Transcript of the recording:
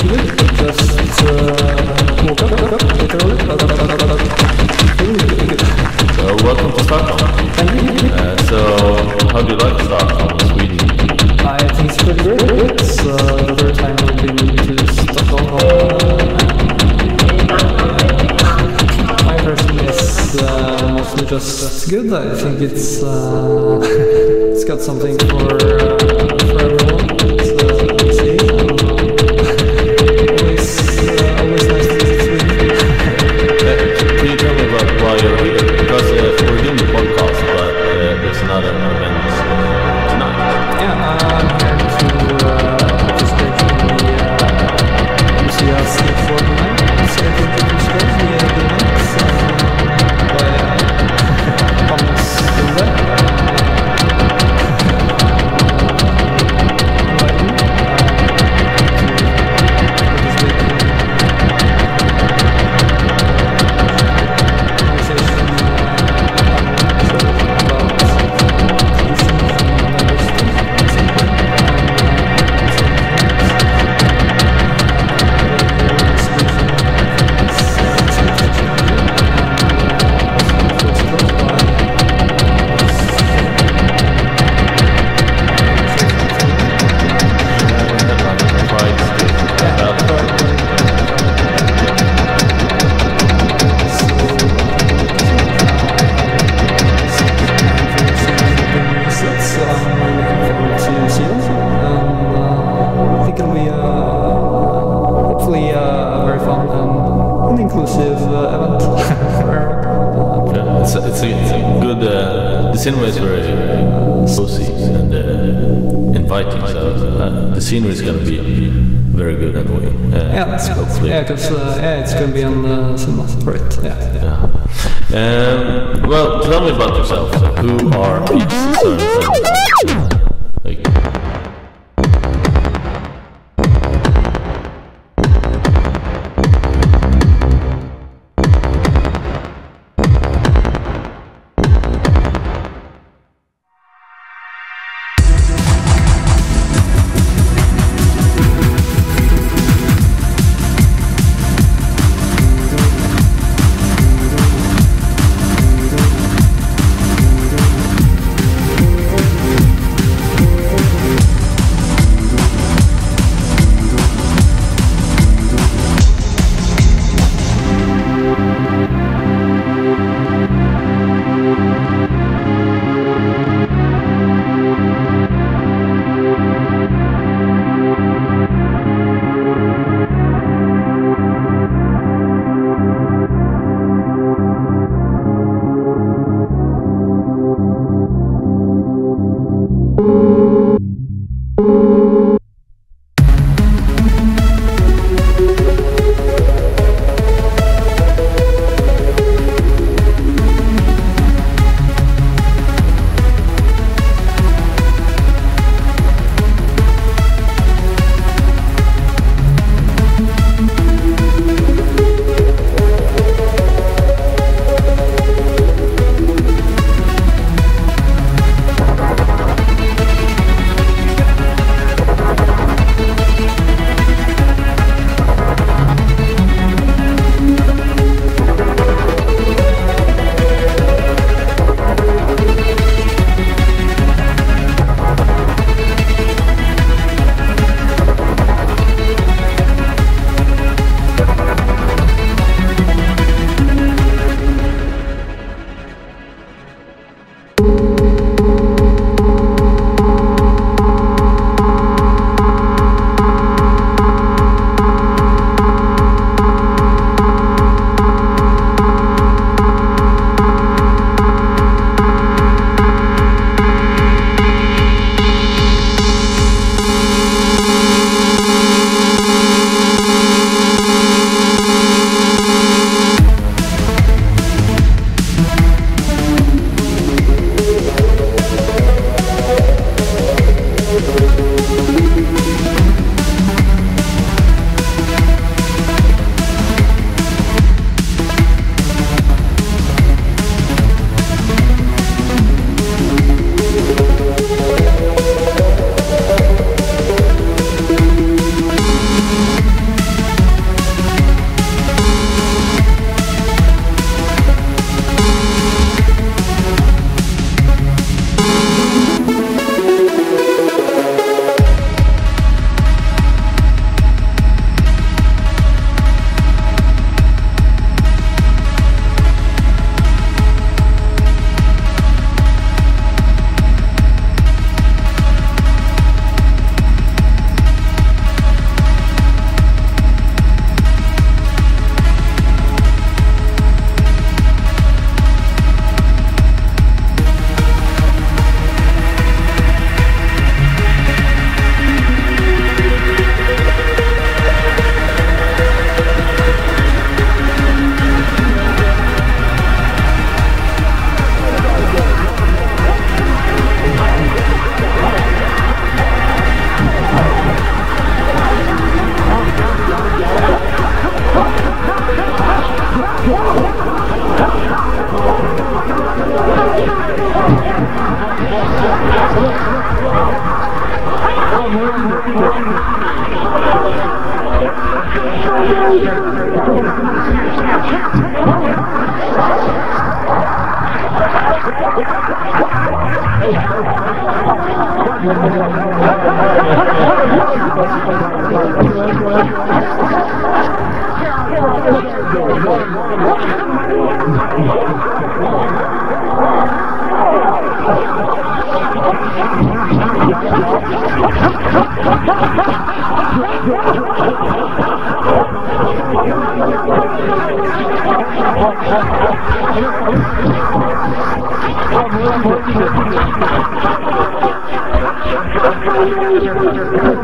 good. Just woke up, literally. Really good. So welcome to Stockholm. Thank you. So how do you like Stockholm, Sweden? I think it's pretty great. It's the third time we've been to Stockholm. My impression is mostly just good. I think it's it's got something for everyone. It's easy and always nice to visit Sweden. Can you tell me about why you're here? Because we're doing the podcast, but there's another event tonight. Yeah, I'm here to participate in the MCS Fortnite. It's I think it was called the event by Thomas Linde. It's a good. The cinema is very cozy and inviting, so the scenery is going to be very good anyway. Hopefully. Yeah, because it's going to be on cinema, right? Yeah. Well, tell me about yourself. So who are Pete Sørensen? Thank you.